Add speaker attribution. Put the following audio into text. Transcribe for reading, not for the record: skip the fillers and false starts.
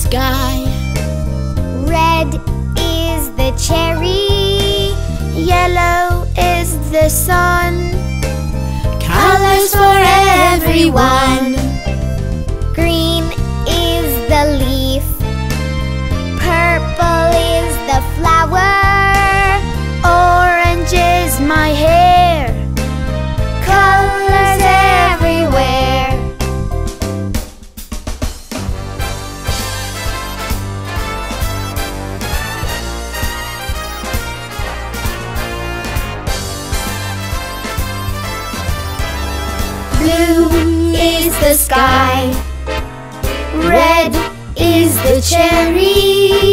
Speaker 1: sky.
Speaker 2: Red is the cherry.
Speaker 1: Yellow is the sun.
Speaker 2: Colors for everyone. Green is the leaf. Purple is the flower.
Speaker 1: Orange is my hair.
Speaker 2: Colors everywhere. Blue is the sky. Red is the cherry.